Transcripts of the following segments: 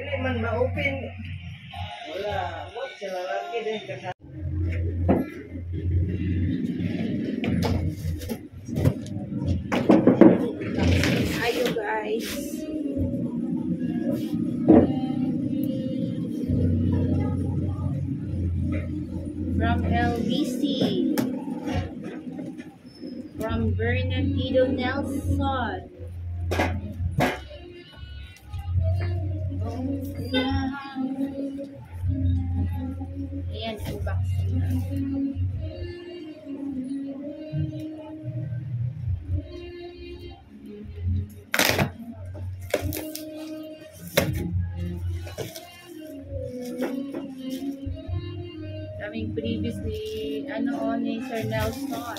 Dili man ma-open. Wala, mo sila lagi din kasi. Ayo guys. From LBC. From Bernardino Nelson. Ayan, unboxing na. Kaming previously, ni Sir Nelson.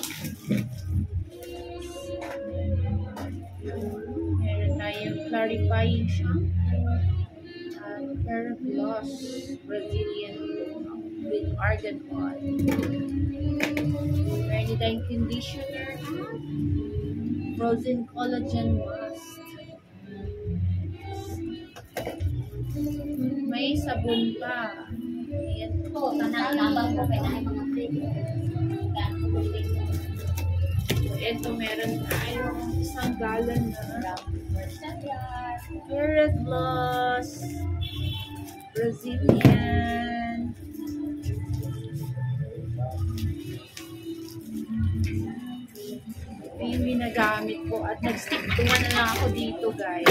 Meron tayong clarifying shampoo. Hair gloss, Brazilian with argan oil. Meron tayong conditioner, frozen collagen mask. May sabon pa. Ayan po. Nabang ko kaya mga free. Ito meron tayong isang galon na hair gloss. Brazilian. Ito yung ginagamit ko at nag-stick to one na lang ako dito guys.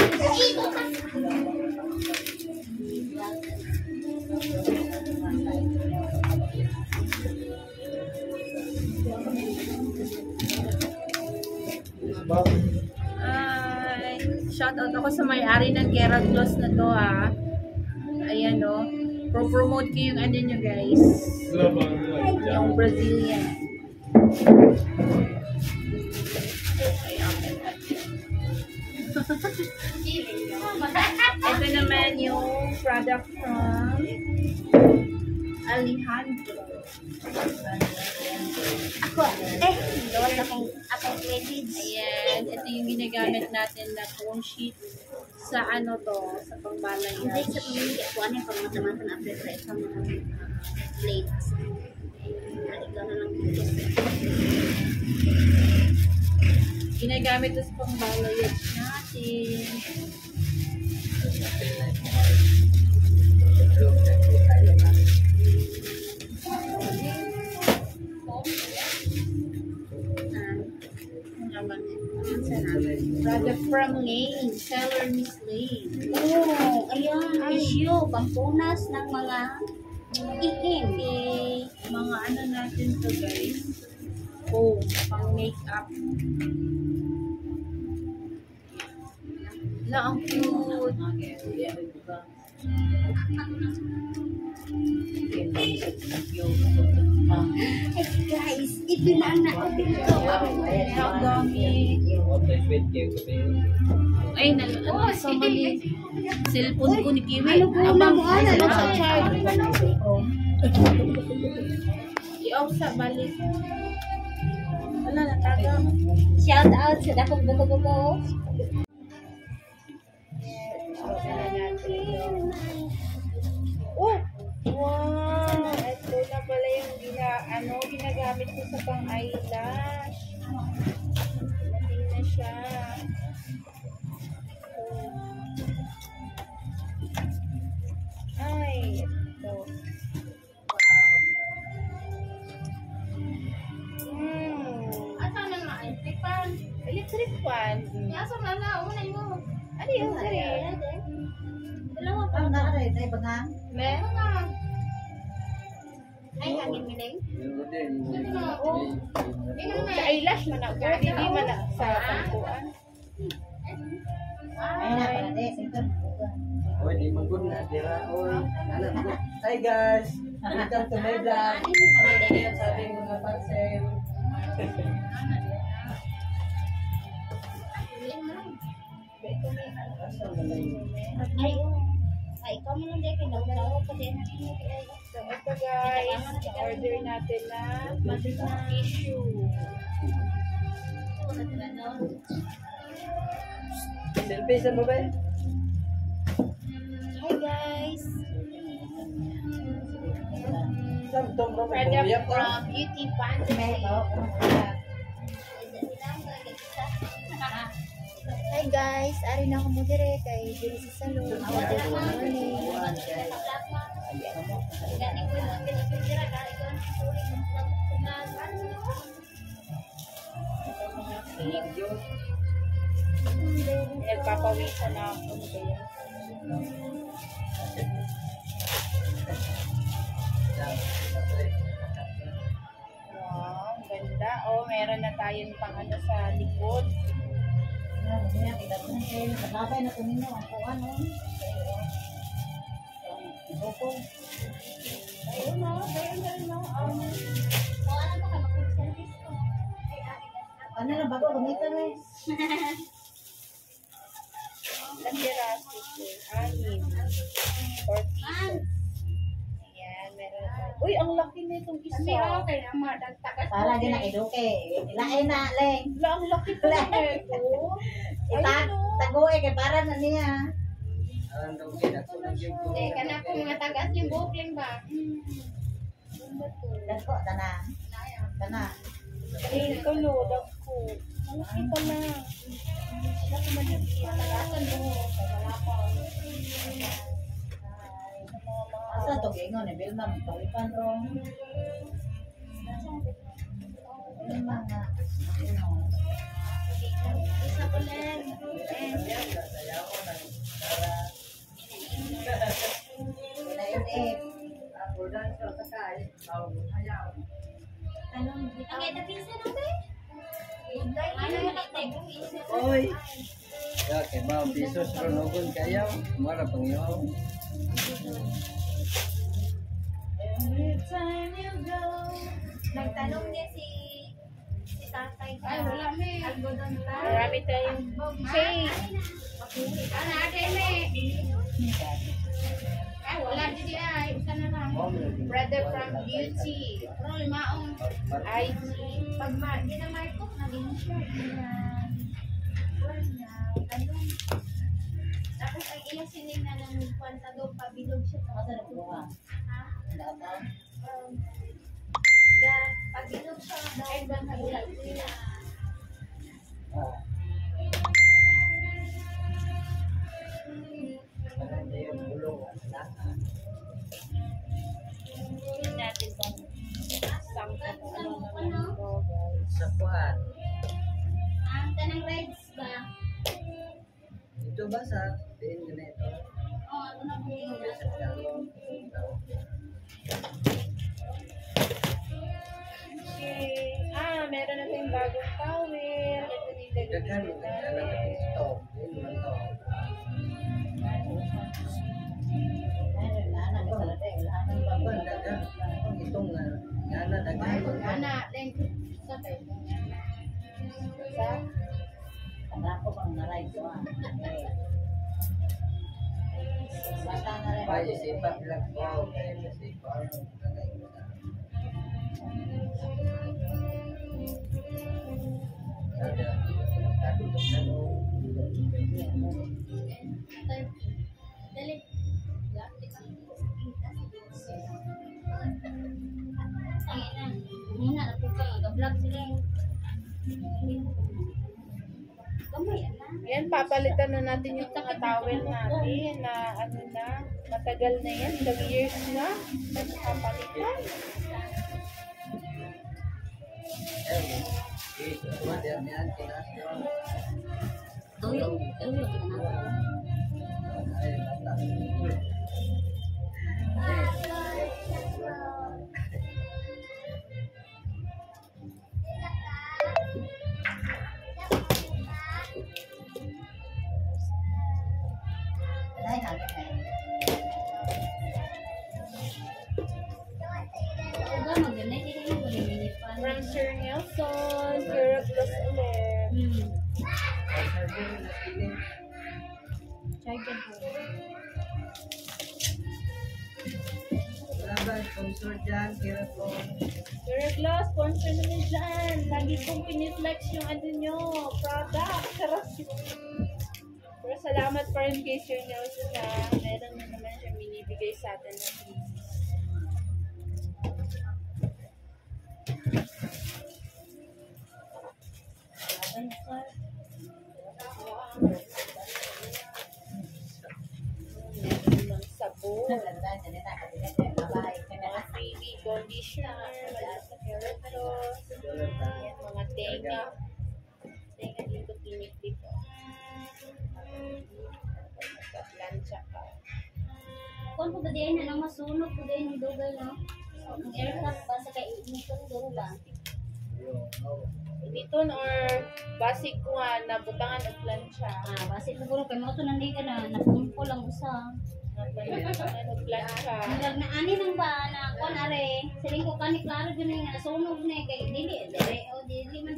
Ay, shoutout ako sa may-ari ng Kera Gloss na to ha. Ayan o. Pro-promote ko yung ano nyo guys. Yung Brazilian. Ito naman yung product from Alejandro. Doon akong credits. Ayan, ito yung ginagamit natin na phone sheet sa sa pangbalay. Hindi sa pamilya ko, ano yung pagmataman na prepare sa mga plates. Ikaw na lang dito. Ginagamit ito sa pangbalayad natin. Product from Lane, seller Miss Lane. Oh, ayan, tissue, pampunas ng mga iim. Okay, mga ano natin to guys. Oh, pang makeup. Na ang cute. Hey guys, ito na ang na-open ko. Ang dami. Ay, nasa mali. Cellphone ko ni Kiwi. Ano mo, ano Sa sa charge. I-off sa balik. Wala, nataga. Shout out sa dakong buko-buko. Oh! Wow! Ito na pala yung ginagamit ko sa pang-eyelash. Nating na siya. Ay, ito. Asa na nga, electric fan. Electric fan. Asa na na, unay mo. Ano yung sari? Dalawa pa na aray, tayo bagang. Meron na. Ay, hangin miling. Sa eyelash man ako. Hindi man na sa pangkuan. Ay, na pala de, sentol. Oy, di magod na dira. Oy, anak ko. Hi guys. Welcome to my vlog. Ayan sa ating mga parcel. Ay, ikaw mo lang dyan, kinagdalaw ko din. So, ito guys, order natin na tissue. Selfie sa babae. Hi guys! Product from Beauty Fantasy. Hi guys, ari na ako mo dire kay diri sa salon. Good morning. Nagpapawisan na ako. Wow, ang ganda. Oh, meron na tayong pang ano sa likod. Ayun na, ayun na. Ano na bago gamitan eh? Lasirasi po. 6. 4 pieces. Ayan, meron na tayo. Uy, ang laki na itong isa. Para din na eduke. Ilain na leng. Wala, ang laki po na ito. Tagoy kay para na niya. Kana po mga tagas yung bukling ba? Dako tanan. Tanan. Eh, tulo, dako. Malaki pa na. Laki man yung tagasan mo. Wala pa. Asa to gingon ni Bilma magpawipan ro. Mga Isa ko lang. Ilain eh. Oy. Ya, kay ba pisos ronogon kayo. Mara pangyaw. Nagtanong niya si tatay. Ay, wala me. Marami tayong cake. Ano, ate me. Ay, wala dito ay. Isa na lang. Brother from Beauty. Roll maong. IG. Pag di na Marco, naging shirt na tapos ang ilang sining na ng kwanta doon, pabilog siya. Kasi nagbuha. Ha? Pabilog siya daw. Ay, ba nagulat nila? Tingnan natin kung isang ano naman ito, guys. Sa kuan. Ang tanang rides ba? Ito ba sa din ganito? Oo, ano na po yun? Sa kalo. Okay. Meron na tayong bagong towel. Ito nilagay Daghan mo kay alam na ito. Din man to. Ba daghan. Itong ngana daghan. Ana, length. Sa tayo. Sa? Ako pang naray ko ah. Basta na rin. Bayi sipat lang ko. Kaya sipat. Ada. Ada ano. Dali. Muna na po kayo. Ga-vlog sila. Gamay, Yan, papalitan na natin yung mga towel natin na ano na, matagal na yan, ilang years na. Papalitan. Tuyo. Tuyo. From Sir Nelson, Europe Los ulit. Jagged Sponsor dyan, kira po. Europe Los, sponsor naman dyan. Lagi kong piniflex yung ano nyo, product. Sarap. Pero salamat pa rin kay Sir Nelson na meron na naman siya binibigay sa atin ng freebies. sabon. Mga baby conditioner, wala sa carrot loss. Yan, mga tenga. Tenga dito, tinik dito. Plancha ka. Kung po ba din na lang masunog po din ng dugay, no? Ang aircraft ba sa kainitong doon ba? Dito or basic ko nga nabutangan og plancha. Basi siguro kay mo ito nandito na napumpo lang usa. Nabutangan og plancha. Nag na ani nang ba na kon are siling ko kani klaro gyud nga nasunog ni kay dili man.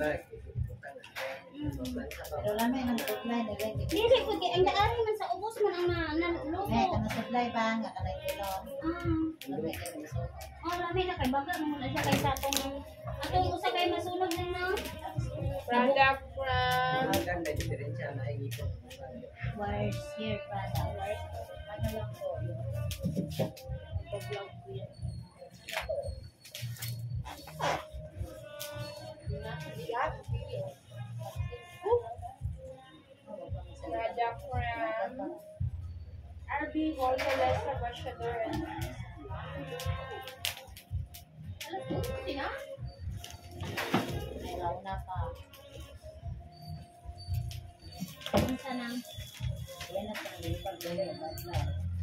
Pero lamay ng supply na ganyan. Dili ko kay ang daari man sa ubos man ang luto. Kana supply ba nga kanay kilo. Lamay ka ng supply. Rami na kay baga mo na siya kay sa atong usa kay masunog na na. Product from Ganda diferensya na ito. Wires here product. ano lang po. Pag-vlog ko yan. Product from RB Volcaless Sabashador and May launa pa. Unsa nang Yan na pang lipag dali ang badla.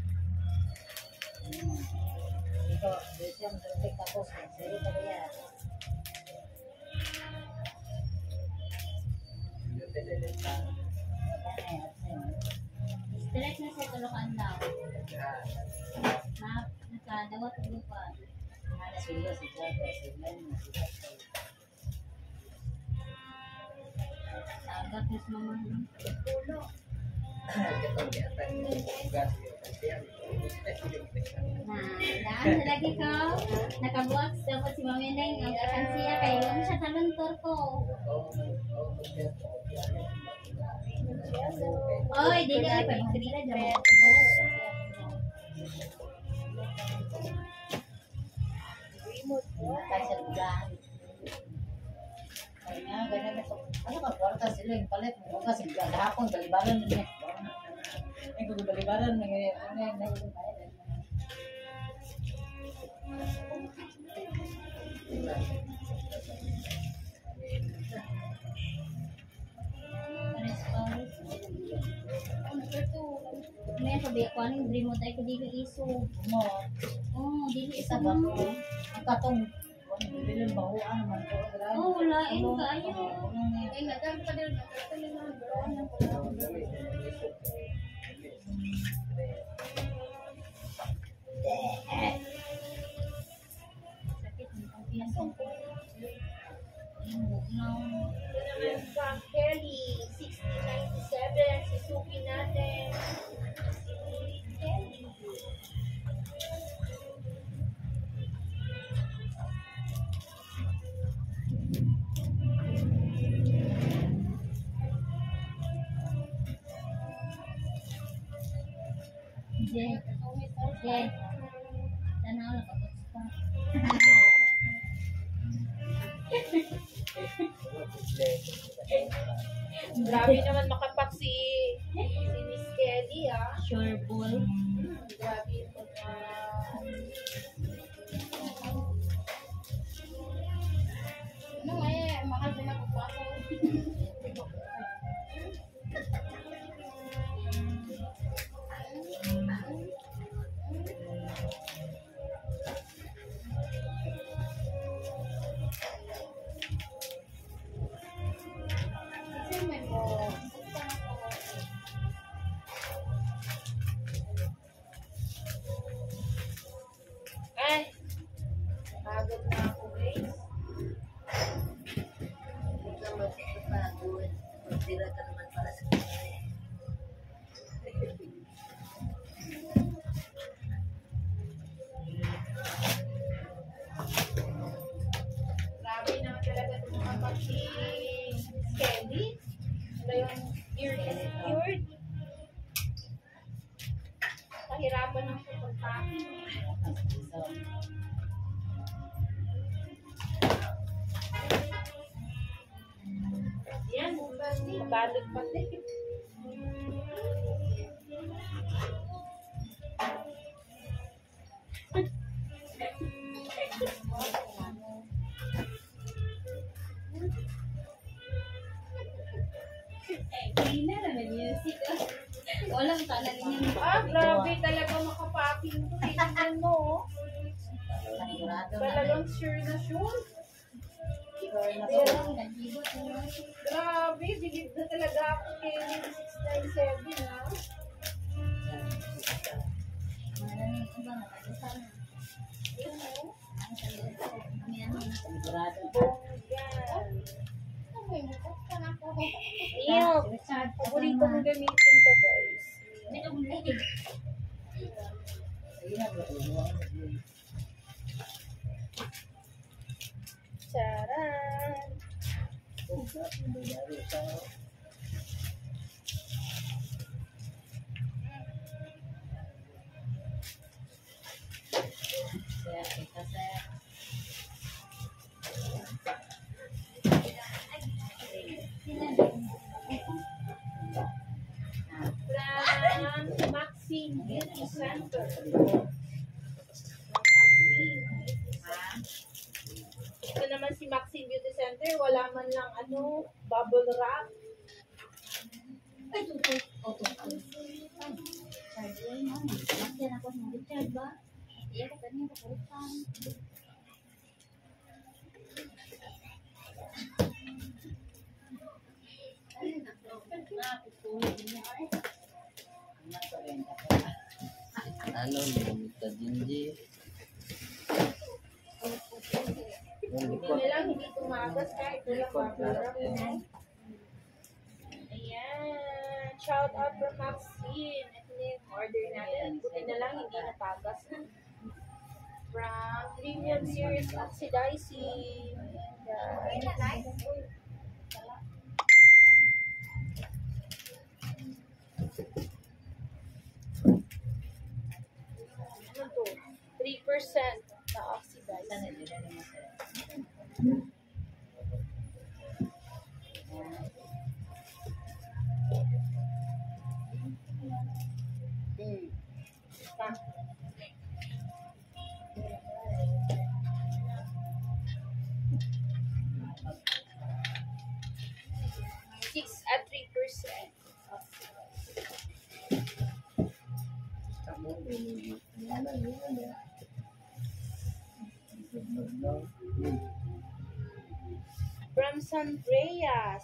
Ito, dito yung traffic tapos. Siri pa kaya. stress na sa tulokan daw. Nakadawat ko pa. Mana sila si Jaga. Sila na si Jaga. Agak mas mama. Daan sa lagi ko. Nakabuak dapat si Mami Neng ang kakansiya kay yung siya taluntor ko. Oy, dili ay pa dili dyan. Kaya sa lugar. Kaya ganyan na ito. Ano ka, kwarta sila yung palit mo. Kasi hapon, balibaran niya. Ay, kung balibaran, May sabi ko aning dream mo tayo ko dili iso. mo. Oh, dili Isa isa ba ba ko? Ang katong, bibilin bahuan naman ko. Oh, wala in kaayo. ay nadam pa din Sakit ng kumpiyansa ko. From Kelly 1697 Suzuki natin si Kelly. Jen. Jen. Tanaw lang kapag pa. Grabe naman makapak si Miss Kelly Sure ball. Grabe ito na Ano mahal na pagpako. ay pagod na ako guys. Magtira ka naman para sa kanya. Grabe naman talaga ito makapak si Miss Kelly. Ito yung ear is cured. Kahirapan ng pagpapin. Yan, mabalot pa din. Grabe talaga makapacking to. Tingnan mo, oh. Panigurado na. Talagang sure na sure. Sure na Grabe, bigit na talaga ako kay 697, ha? Panigurado. Ayan. Paborito mong gamitin to, guys. Charan! From Maxine Beauty Center. Ito naman si Maxine Beauty Center. Wala man lang bubble wrap. Ano, Mita Jinji. Hindi na lang, hindi tumagas kahit wala bubble wrap. Ayan. Shout out from Maxine. Ito na yung order natin. Buti na lang, hindi natagas. From Premium Series Oxidizing. Ayan, guys. Ano to? 3% na oxidizing. Six at 3%. From Sandreas.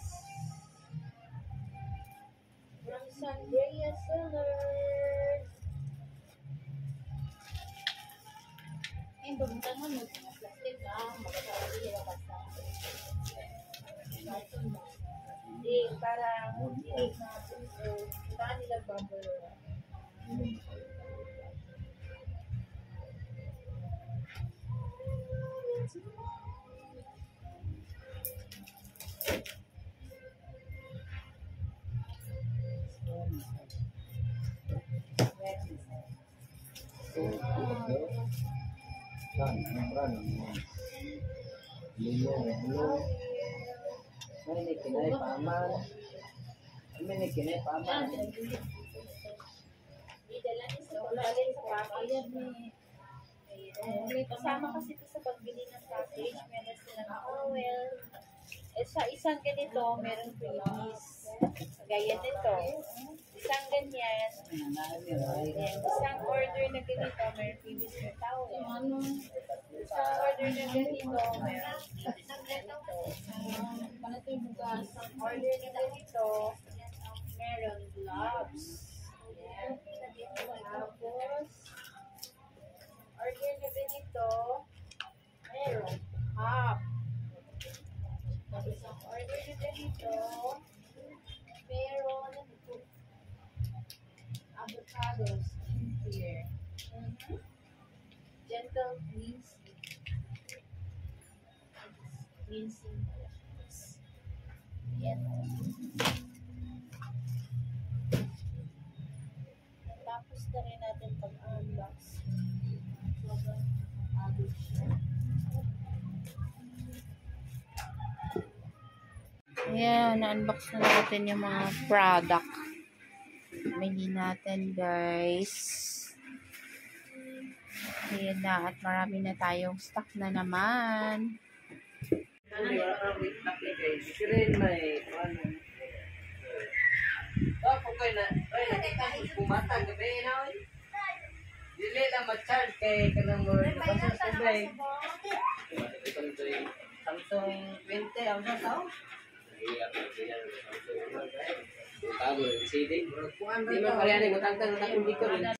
From Sandreas Sellers. Hindi, parang hindi na parang nila bubble wrap. Kasama kasi ito sa pagbili ng package, meron silang oil. Sa isang ganito, meron freebies. Gaya nito. Isang ganyan. Isang order na ganito, meron freebies na towel. Isang order na ganito, meron freebies na ganito. Isang order na ganito, meron gloves. Tapos, order na ganito, meron half. Isang order na ganito, meron avocados here. Gentle cleansing. Cleansing. Yan. Tapos na rin natin pag-unbox. Ayan, na-unbox na natin yung mga product. Mili natin, guys. Ayan na, at marami na tayong stock na naman. Ako kayo na, ay, nakita ko kumata gabi na, oy. Dili lang ma-charge kay kanang mo nabasa sa tubig. Samsung 20, ang sa tao? Di man pala yan, magtangtang na akong dito rin.